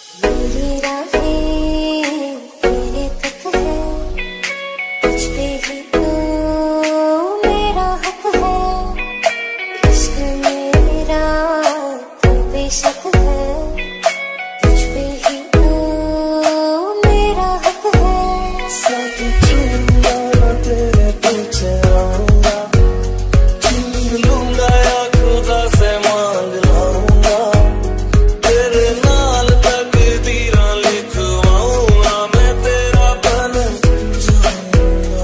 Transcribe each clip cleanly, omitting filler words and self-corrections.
मेरी राहें तेरे तक है, तुझ पे ही तो मेरा हक है। इश्क मेरा तो बेशक है, तुझ पे ही तो मेरा हक है। साथ चूमना तेरे पीछे आऊंगा, चूम लूंगा या खुदा से मांग लाऊंगा, तेरे नाल तकदीरां लिखवाऊंगा, मैं तेरा बन जाऊंगा।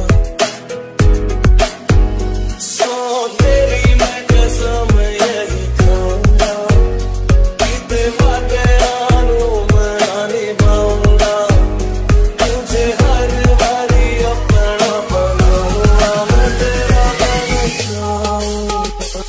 सो तेरी मैं कसम यही खाऊंगा, किते वादे आनू मैं निभाऊंगा, तुझे हर बारी अपना बनाऊंगा, मैं तेरा बन जाऊंगा।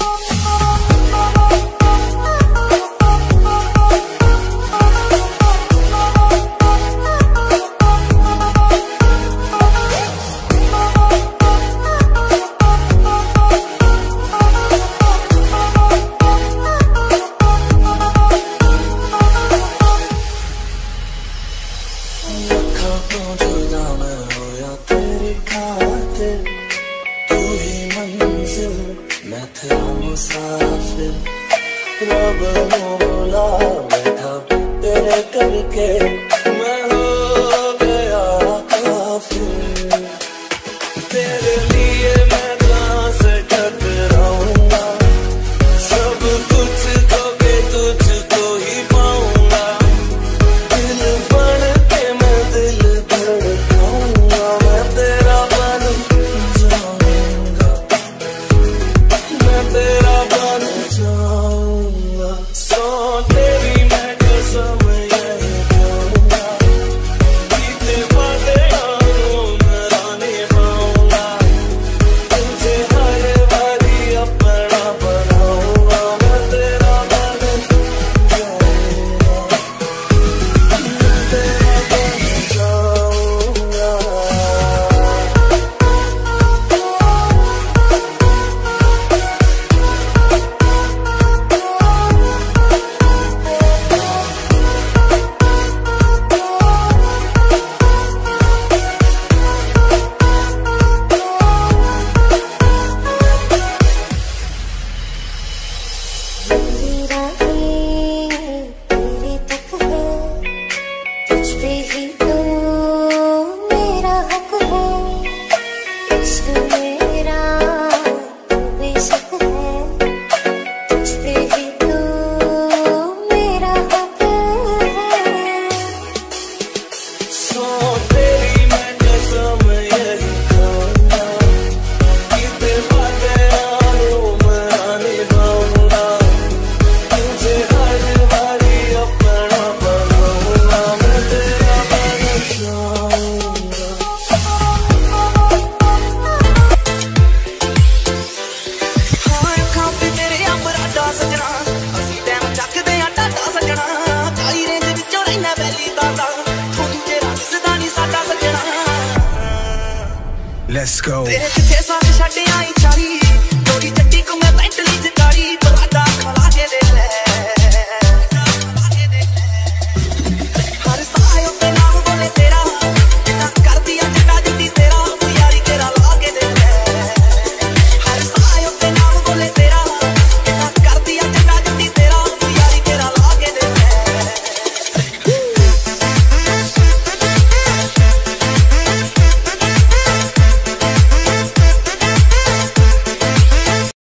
अखा तो जुदा मैं होया तेरी खातिर, तू ही मंजिल मैं तेरा मुसाफिर, रब मौला बैठा तेरे करके मैं हो गया काफिर, तेरे लिए मैं कहाँ से टकराऊंगा, सब कुछ खो के तुझको ही पाऊंगा, दिल बन के मैं दिल धड़काऊंगा, मैं तेरा बन जाऊंगा, मैं तेरा बन जाऊंगा। सो तेरी मैं कसम यही खाऊंगा, बीते वादे आनू मैं निभाऊंगा, तुझे हर बारी अपना बनाऊंगा, मैं तेरा बन जाऊंगा, मैं तेरा बन जाऊंगा। मेरी राहें तेरे तक है, तुझ पे ही तो मेरा हक है। इश्क मेरा तो बेशक है, तुझ पे ही तो मेरा हक है। सो तेरी मैं कसम यही खाऊंगा, किते वादे आनू मैं निभाऊंगा, तुझे हर बारी अपना बनाऊंगा, मैं तेरा बन जाऊंगा। हाय खाते तेरे अपराधा सजना, ਅਸੀਂ ਟਾਈਮ ਚੱਕਦੇ ਆ ਟਾਟਾ ਸੱਜਣਾ, ਕਾਲੀ ਰੇਂਜ ਵਿੱਚੋਂ ਰਹਿਣਾ ਵੈਲੀ ਦਾਦਾ, ਤੂੰ ਤੇਰਾ ਦਿਸਦਾ ਨਹੀਂ ਸਾਡਾ ਸੱਜਣਾ। Let's go. ਤੇਰੇ ਕਿੱਥੇ ਸਾਥ ਛੱਡ ਆਈ ਚਾਰੀ